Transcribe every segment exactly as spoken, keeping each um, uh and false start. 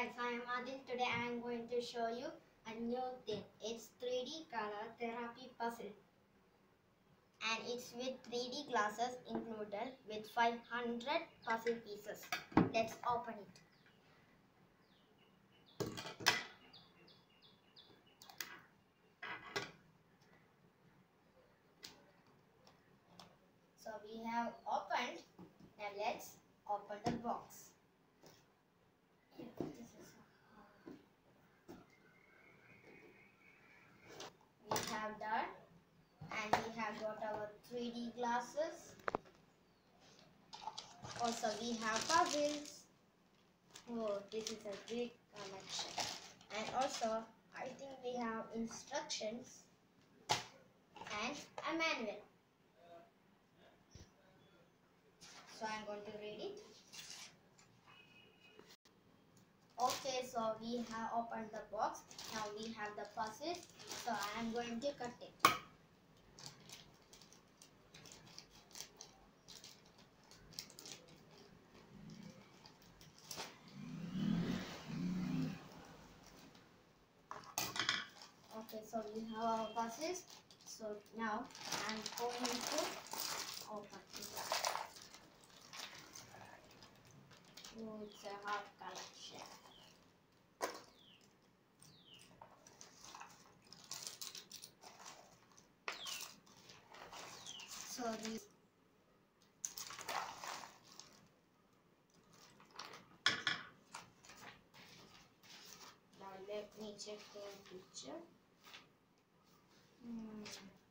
Guys, I am Adil. Today I am going to show you a new thing. It's three D color therapy puzzle. And it's with three D glasses included with five hundred puzzle pieces. Let's open it. So we have opened. Now let's open the box. This is we have done, and we have got our three D glasses. Also we have puzzles. Oh, this is a big collection. And also I think we have instructions and a manual. So I'm going to read it. Okay, so we have opened the box. Now we have the puzzles. So I am going to cut it. Okay, so we have our puzzles. So now I'm going to open it. Oh, it's a hard collection. So this now let me check the picture. Hmm.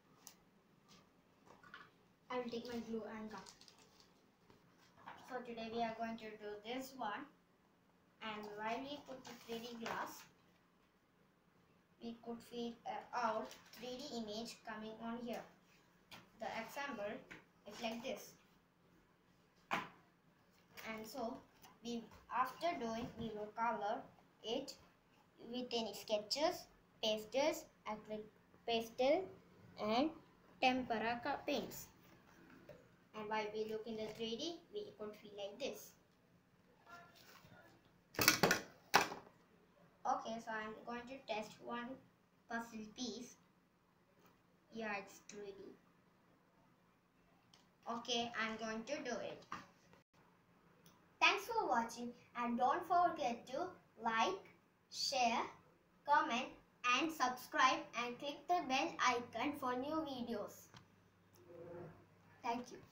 I will take my glue and gum. So today we are going to do this one, and while we put the three D glass, we could feed uh, out three D image coming on here. The example is like this, and so we after doing we will color it with any sketches, pastels, acrylic pastel and tempera paints. And while we look in the three D, we could feel like this. Okay, so I'm going to test one puzzle piece. Yeah, it's three D. Okay, I'm going to do it. Thanks for watching, and don't forget to like, share, comment and subscribe and click the bell icon for new videos. Thank you.